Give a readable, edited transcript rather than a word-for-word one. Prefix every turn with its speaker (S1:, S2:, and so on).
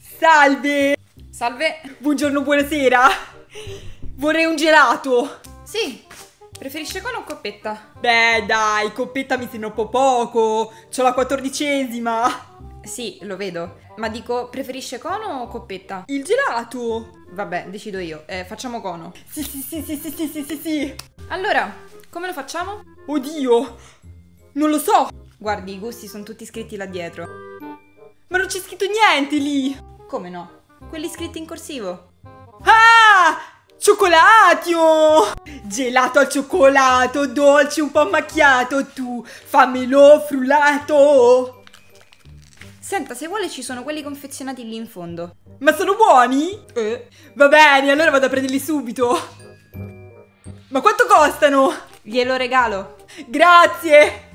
S1: Salve!
S2: Salve.
S1: Buongiorno, buonasera. Vorrei un gelato.
S2: Sì, preferisce cono o coppetta?
S1: Beh, dai, coppetta mi sembra un po' poco. C'ho la 14ª.
S2: Sì, lo vedo. Ma dico, preferisce cono o coppetta?
S1: Il gelato.
S2: Vabbè, decido io. Facciamo cono.
S1: Sì, sì, sì, sì, sì, sì, sì, sì, sì.
S2: Allora, come lo facciamo?
S1: Oddio, non lo so.
S2: Guardi, i gusti sono tutti scritti là dietro.
S1: Ma non c'è scritto niente lì.
S2: Come no? Quelli scritti in corsivo.
S1: Ah! Cioccolatio! Gelato al cioccolato, dolce un po' macchiato, tu fammelo frullato.
S2: Senta, se vuole ci sono quelli confezionati lì in fondo.
S1: Ma sono buoni? Va bene, allora vado a prenderli subito. Ma quanto costano?
S2: Glielo regalo.
S1: Grazie!